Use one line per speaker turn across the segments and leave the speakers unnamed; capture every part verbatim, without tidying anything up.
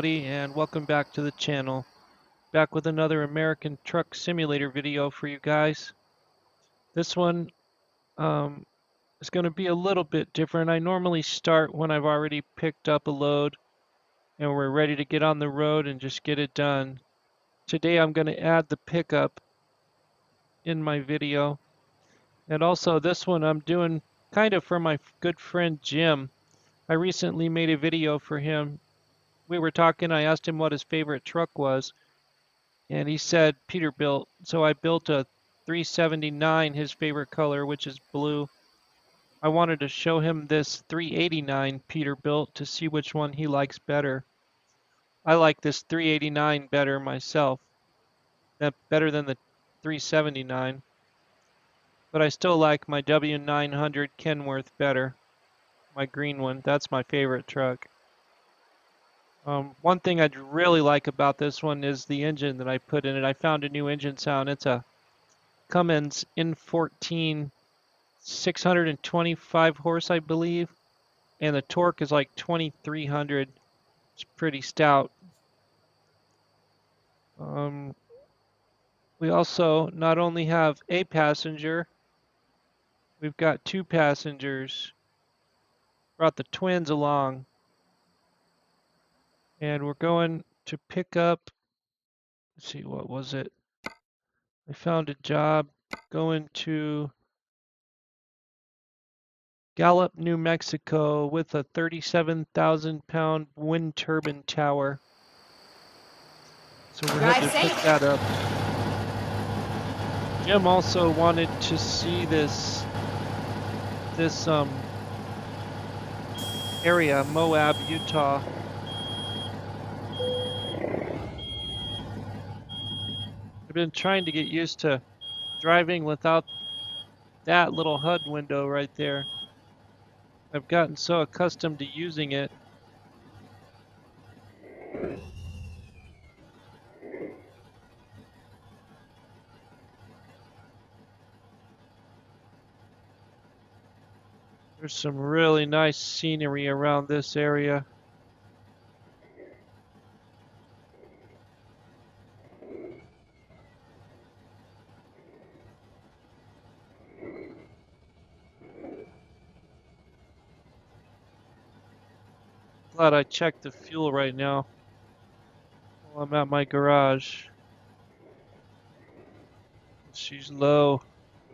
everybody, and welcome back to the channel. Back with another American Truck Simulator video for you guys. This one um, is going to be a little bit different. I normally start when I've already picked up a load and we're ready to get on the road and just get it done. Today I'm going to add the pickup in my video. And also this one I'm doing kind of for my good friend Jim. I recently made a video for him. We were talking, I asked him what his favorite truck was, and he said Peterbilt. So I built a three seventy-nine, his favorite color, which is blue. I wanted to show him this three eighty-nine Peterbilt to see which one he likes better. I like this three eighty-nine better myself, that better than the three seventy-nine, but I still like my W nine hundred Kenworth better, my green one. That's my favorite truck. Um, one thing I'd really like about this one is the engine that I put in it. I found a new engine sound. It's a Cummins N fourteen, six hundred twenty-five horse, I believe, and the torque is like twenty-three hundred. It's pretty stout. Um, we also not only have a passenger, we've got two passengers. Brought the twins along, and we're going to pick up, let's see, what was it? I found a job going to Gallup, New Mexico with a thirty-seven thousand pound wind turbine tower. So we're heading to pick that up. Jim also wanted to see this this um area, Moab, Utah. I've been trying to get used to driving without that little H U D window right there. I've gotten so accustomed to using it. There's some really nice scenery around this area. Glad I checked the fuel right now while I'm at my garage. She's low.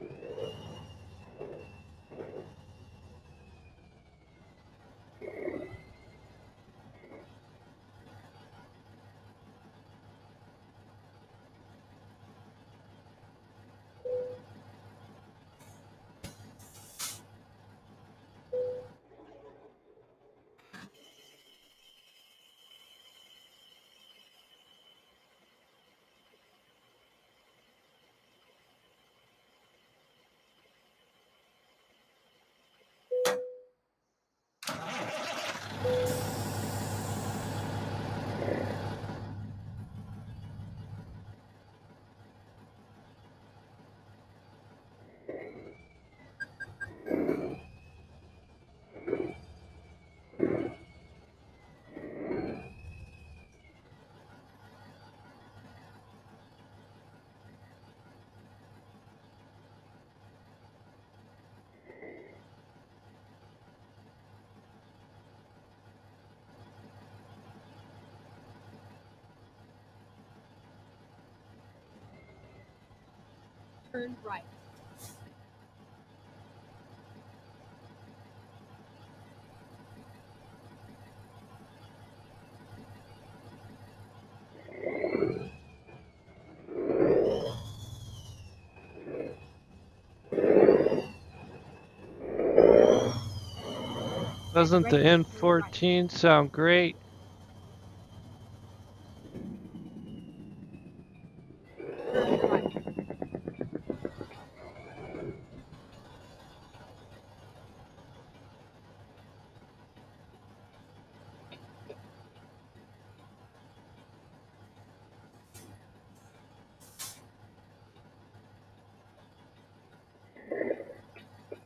Turn right.
Doesn't the N fourteen sound great?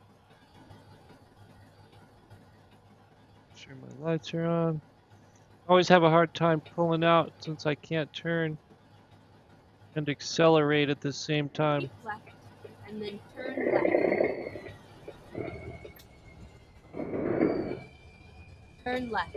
Sure my lights are on. always have a hard time pulling out since I can't turn and accelerate at the same time.
Keep left and then turn left. Turn left.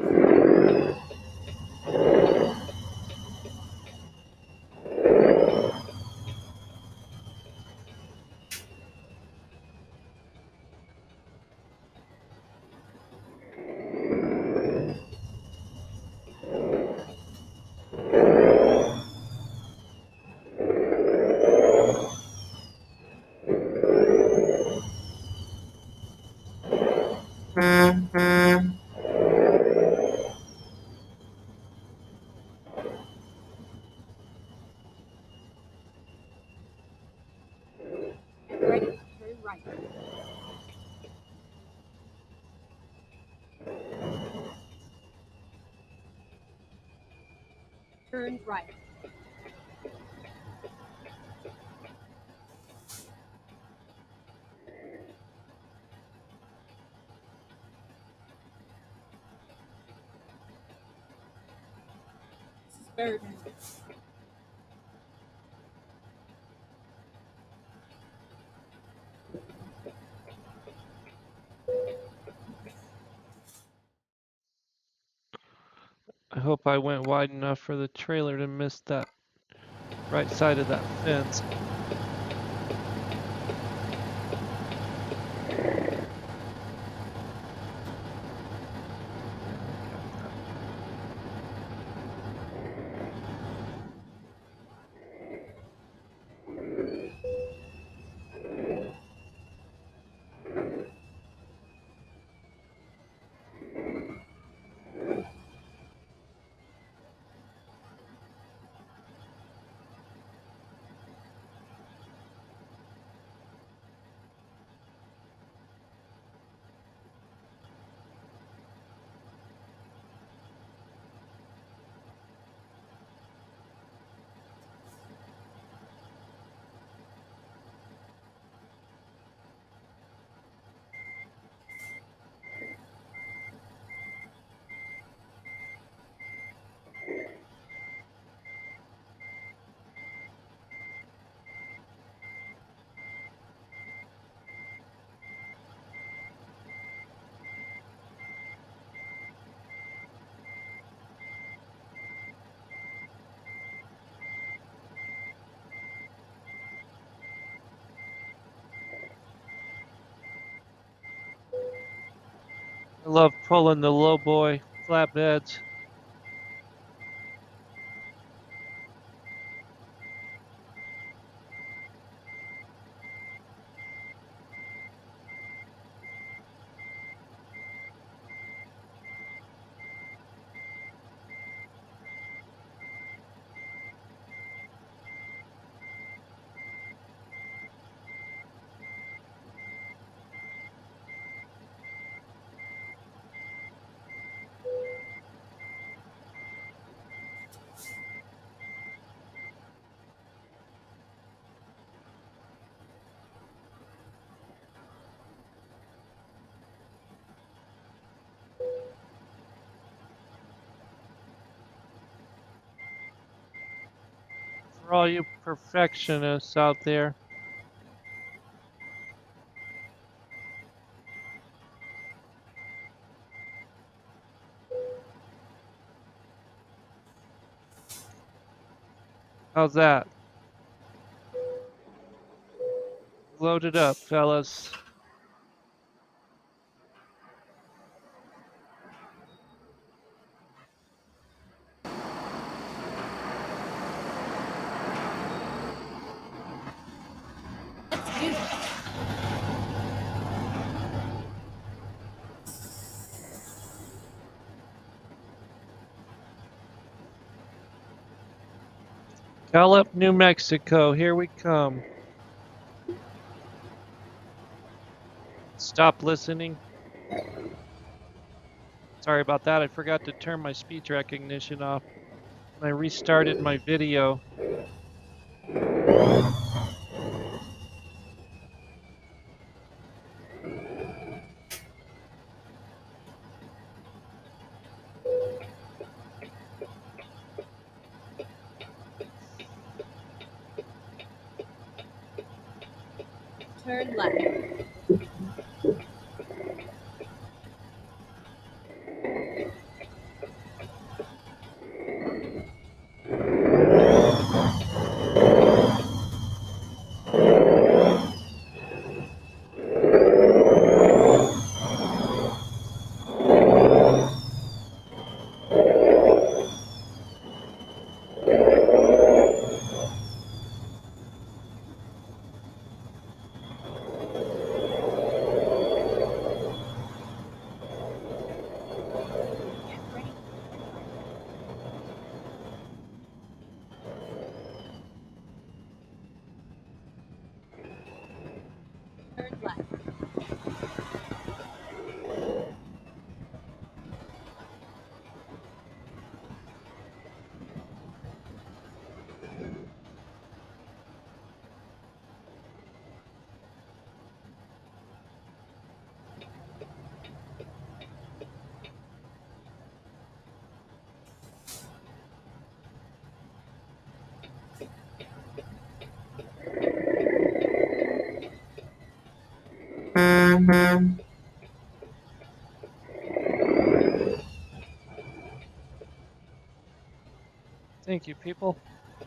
Ready, turn right. Turn right. This is very dangerous.
I hope I went wide enough for the trailer to miss that right side of that fence. I love pulling the low boy flatbeds. For all you perfectionists out there. How's that? Load it up, fellas.
Let's do this.
Gallup, New Mexico, here we come. Stop listening. Sorry about that, I forgot to turn my speech recognition off when I restarted my video.
Turn left. Get ready. Turn left.
Thank you, people.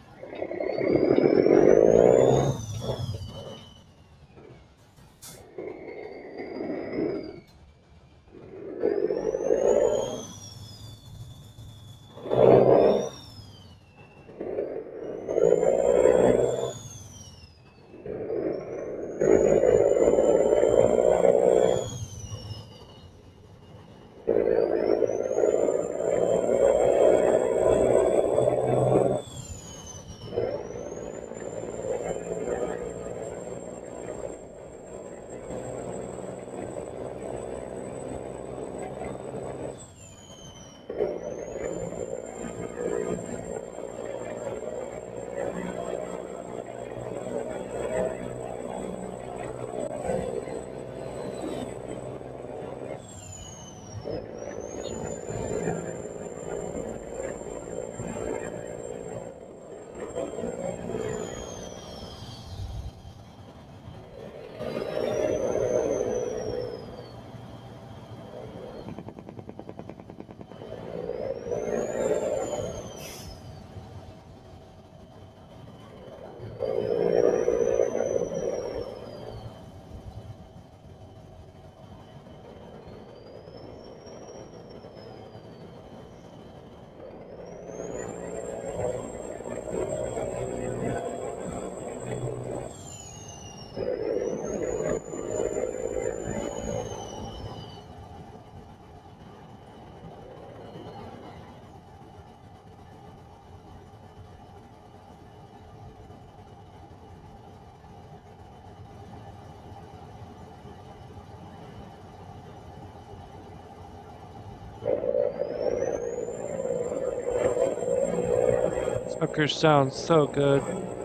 Sucker sounds so good.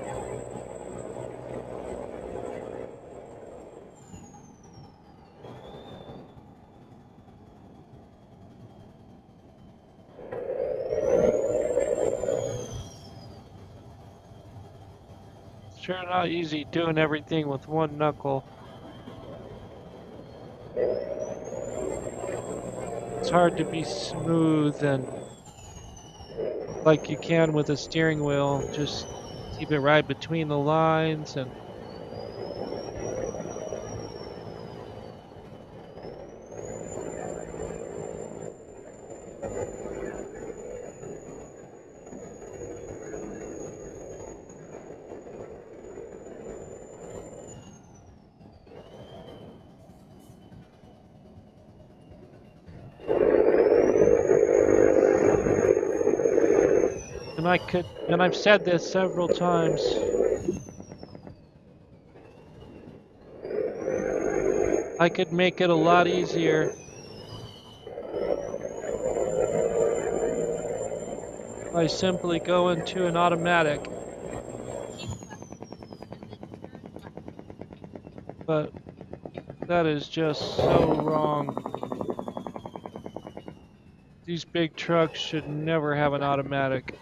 Sure not easy doing everything with one knuckle. It's hard to be smooth and like you can with a steering wheel. Just keep it right between the lines and and I could, and I've said this several times, I could make it a lot easier by simply going to an automatic. But that is just so wrong. These big trucks should never have an automatic.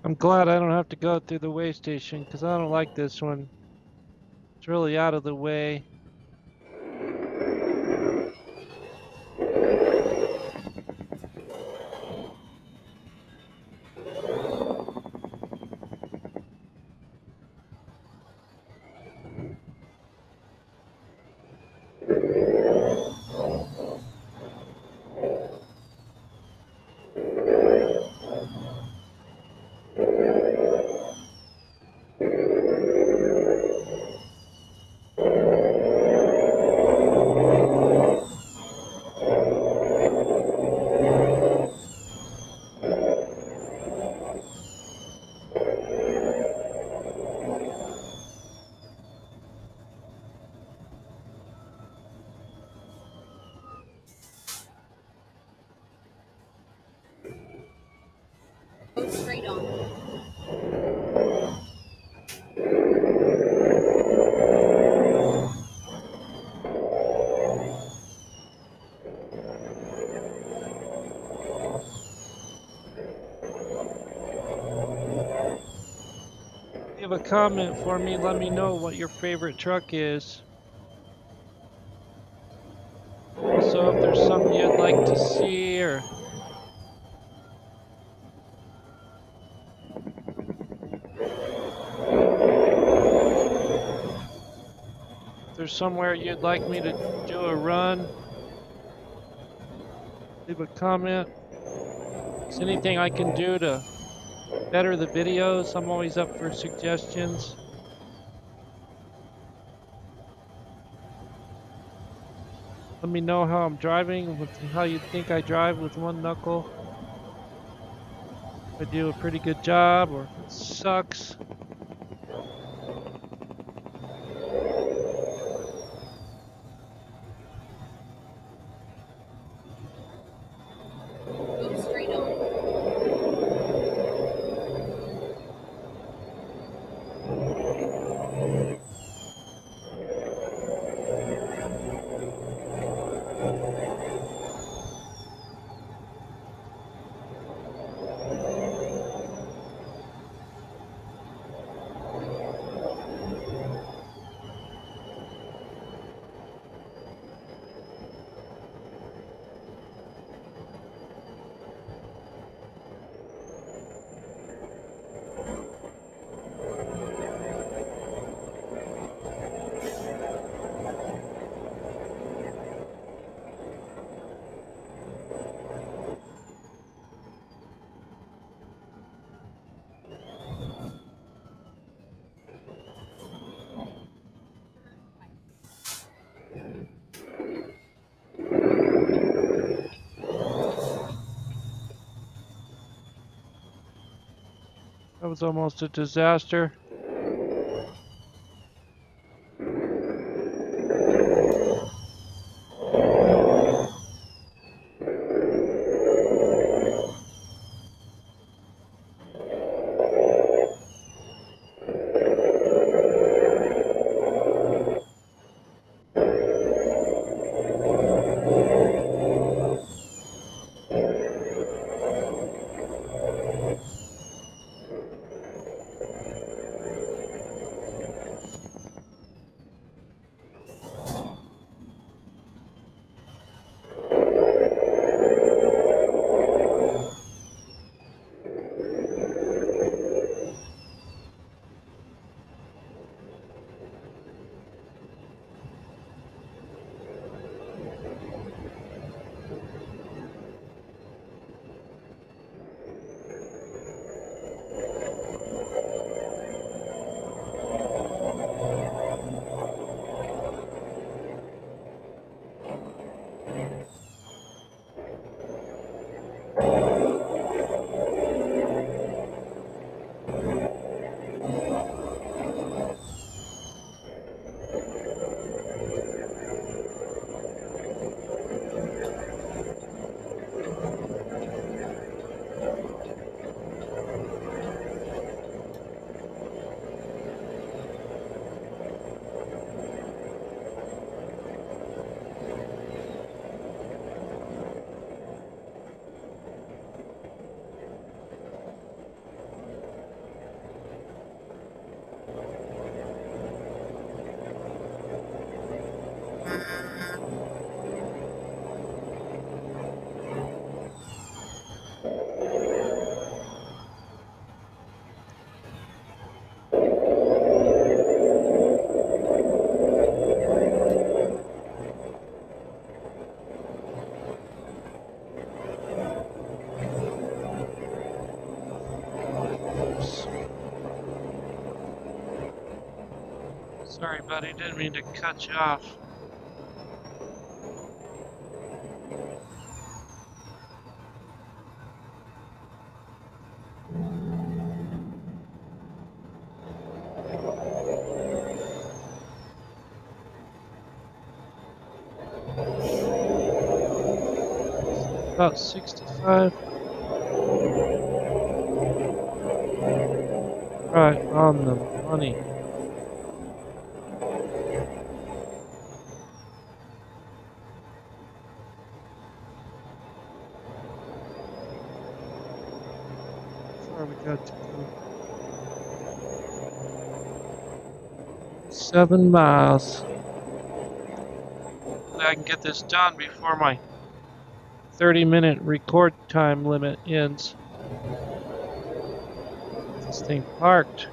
I'm glad I don't have to go through the weigh station because I don't like this one. It's really out of the way.
Go straight on.
Leave a comment for me. Let me know what your favorite truck is. Also, if there's something you'd like to see or if there's somewhere you'd like me to do a run, leave a comment. Is there anything I can do to better the videos? I'm always up for suggestions. Let me know how I'm driving, with how you think I drive with one knuckle. If I do a pretty good job or if it sucks.
Go straight on.
That was almost a disaster. Sorry, buddy, didn't mean to cut you off. About sixty-five. Right on the money. How far we got to go? Seven miles. Hopefully I can get this done before my thirty minute record time limit ends. Get this thing parked.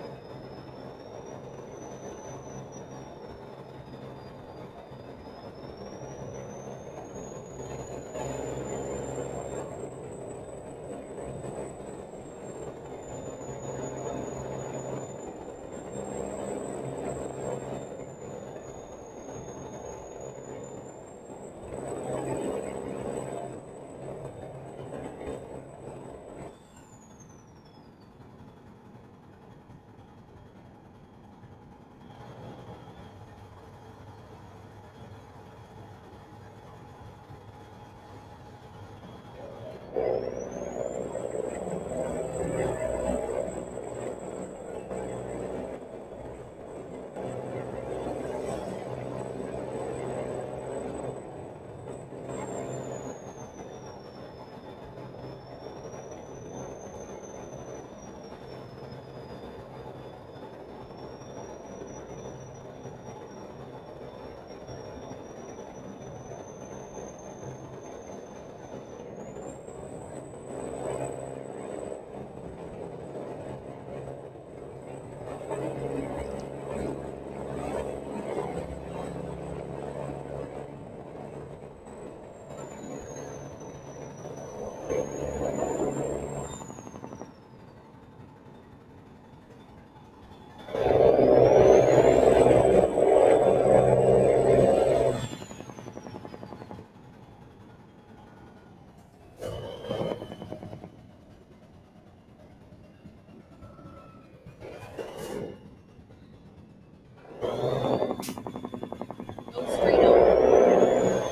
Go straight on.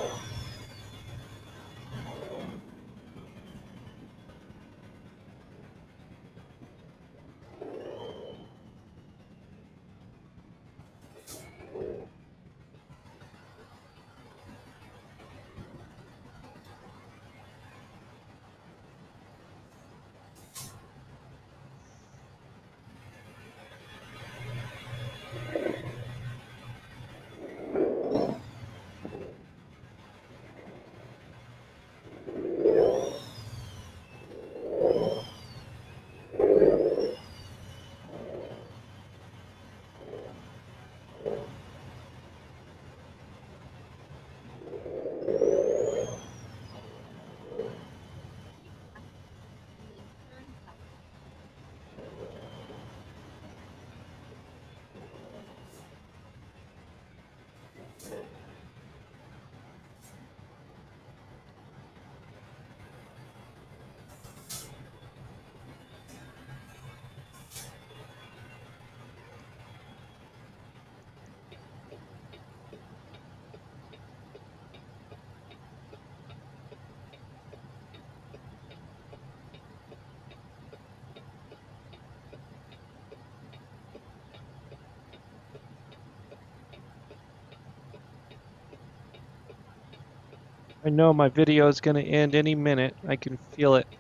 I know my video is going to end any minute. I can feel it.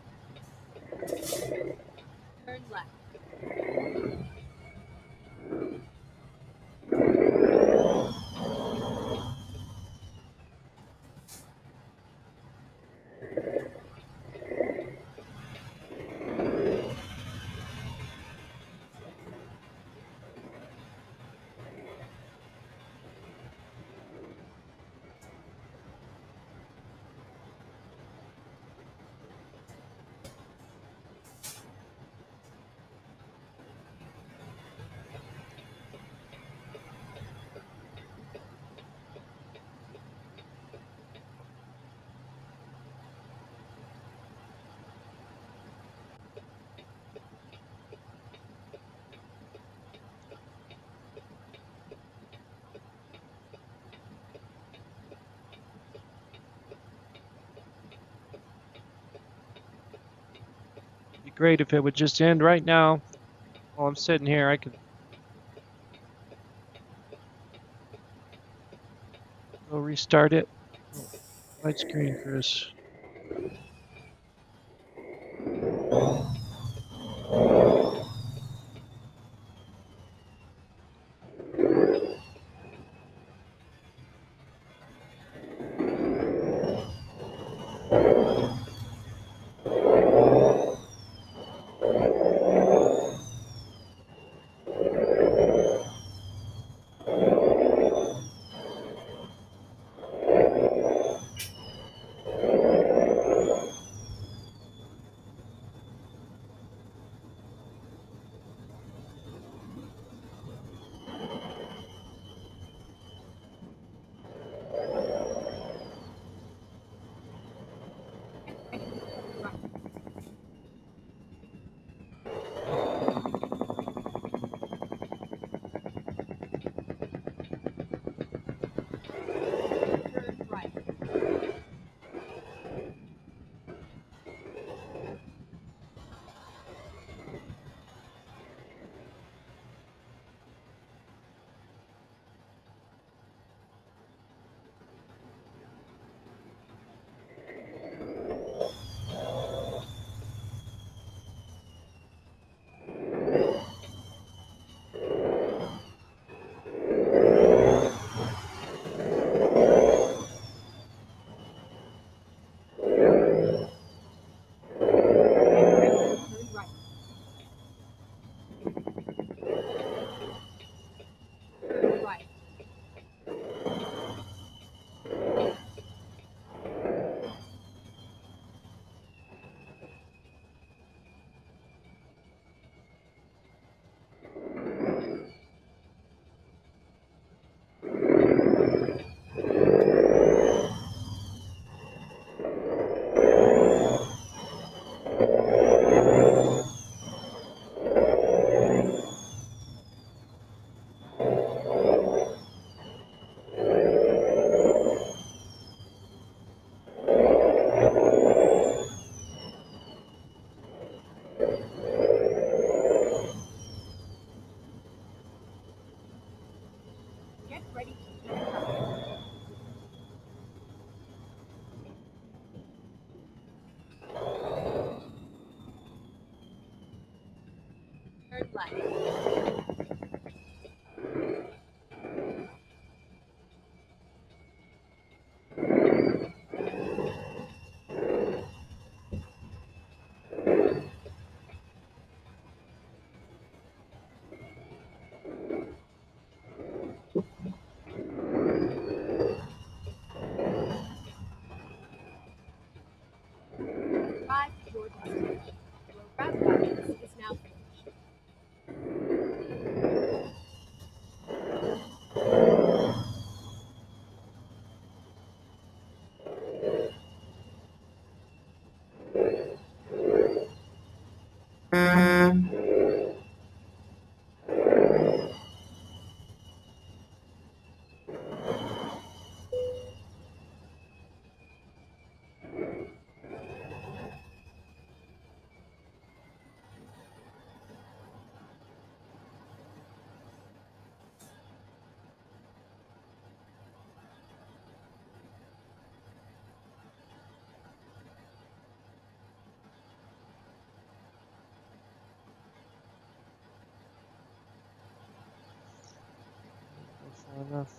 Turn left.
be great if it would just end right now. While I'm sitting here, I could go restart it. Oh, widescreen, Chris.
Turn right. Turn right. Turn right. Get ready to turn right. Turn left. Drive to your destination. Your route guidance is now finished.
Go far enough.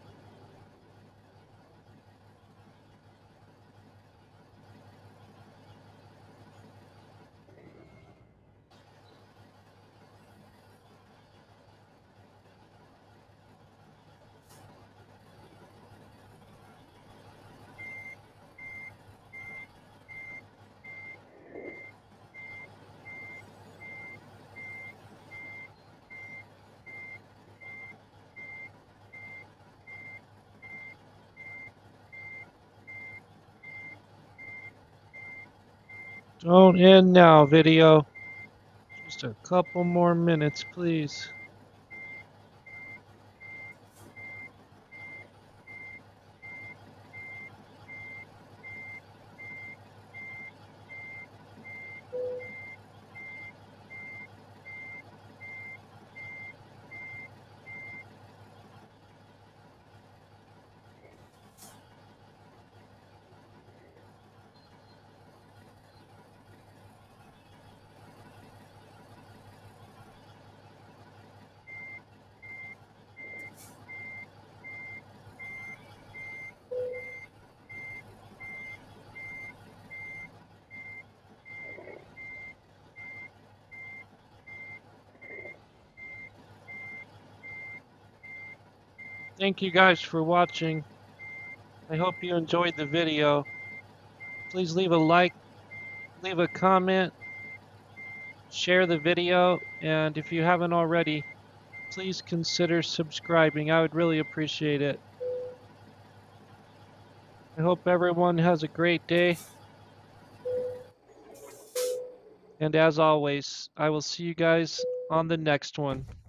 Don't end now, video. Just a couple more minutes, please. Thank you guys for watching. I hope you enjoyed the video. Please leave a like, leave a comment, share the video, and if you haven't already, please consider subscribing. I would really appreciate it. I hope everyone has a great day. And as always, I will see you guys on the next one.